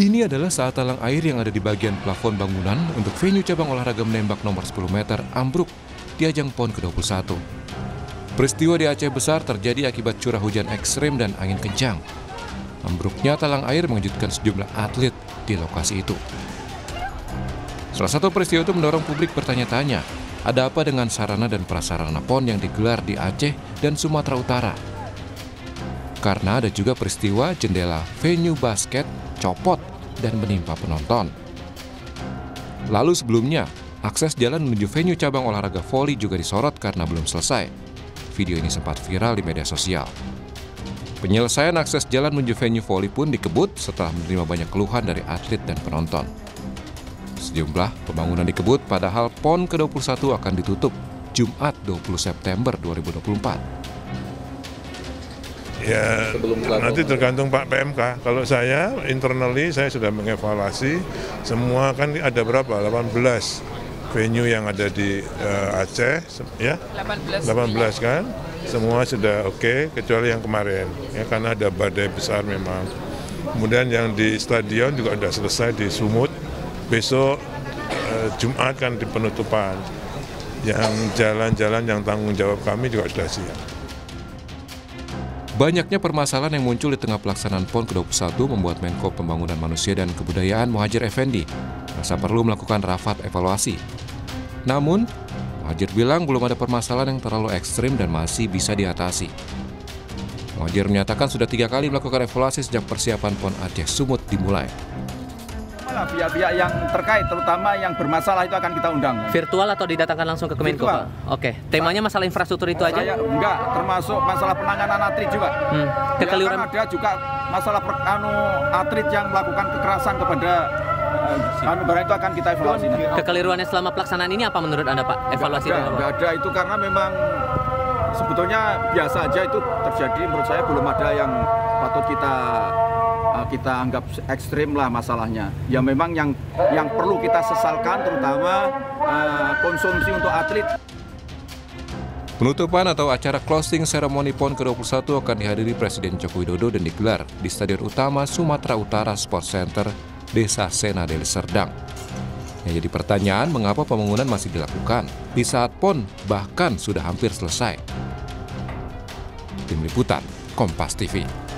Ini adalah saat talang air yang ada di bagian plafon bangunan untuk venue cabang olahraga menembak nomor 10 meter ambruk di ajang PON ke-21. Peristiwa di Aceh Besar terjadi akibat curah hujan ekstrem dan angin kencang. Ambruknya talang air mengejutkan sejumlah atlet di lokasi itu. Salah satu peristiwa itu mendorong publik bertanya-tanya, ada apa dengan sarana dan prasarana PON yang digelar di Aceh dan Sumatera Utara? Karena ada juga peristiwa jendela venue basket copot dan menimpa penonton. Lalu sebelumnya, akses jalan menuju venue cabang olahraga voli juga disorot karena belum selesai. Video ini sempat viral di media sosial. Penyelesaian akses jalan menuju venue voli pun dikebut setelah menerima banyak keluhan dari atlet dan penonton. Sejumlah pembangunan dikebut padahal PON ke-21 akan ditutup Jumat 20 September 2024. Ya, nanti tergantung Pak PMK. Kalau saya, internally saya sudah mengevaluasi semua, kan ada berapa? 18 venue yang ada di Aceh, ya? 18 kan? Semua sudah oke, kecuali yang kemarin, ya, karena ada badai besar memang. Kemudian yang di stadion juga sudah selesai di Sumut. Besok Jumat kan di penutupan. Yang jalan-jalan yang tanggung jawab kami juga sudah siap. Banyaknya permasalahan yang muncul di tengah pelaksanaan PON ke-21 membuat Menko Pembangunan Manusia dan Kebudayaan Muhadjir Effendi merasa perlu melakukan rapat evaluasi. Namun, Muhadjir bilang belum ada permasalahan yang terlalu ekstrim dan masih bisa diatasi. Muhadjir menyatakan sudah 3 kali melakukan evaluasi sejak persiapan PON Aceh Sumut dimulai. Pihak-pihak yang terkait, terutama yang bermasalah itu akan kita undang. Virtual atau didatangkan langsung ke Kemenko, Pak? Oke, temanya masalah infrastruktur itu aja? Enggak, termasuk masalah penanganan atlet juga. Kekeliruan ya, kan ada juga masalah atlet yang melakukan kekerasan kepada barang itu akan kita evaluasi. Kekeliruannya selama pelaksanaan ini apa menurut Anda, Pak? Evaluasi Enggak ada itu karena memang sebetulnya biasa aja itu terjadi. Menurut saya belum ada yang patut kita anggap ekstrim lah masalahnya. Ya memang yang perlu kita sesalkan terutama konsumsi untuk atlet. Penutupan atau acara closing ceremony PON ke-21 akan dihadiri Presiden Joko Widodo dan digelar di Stadion Utama Sumatera Utara Sports Center, Desa Sena Deli Serdang. Yang jadi pertanyaan, mengapa pembangunan masih dilakukan di saat PON bahkan sudah hampir selesai? Tim Liputan, Kompas TV.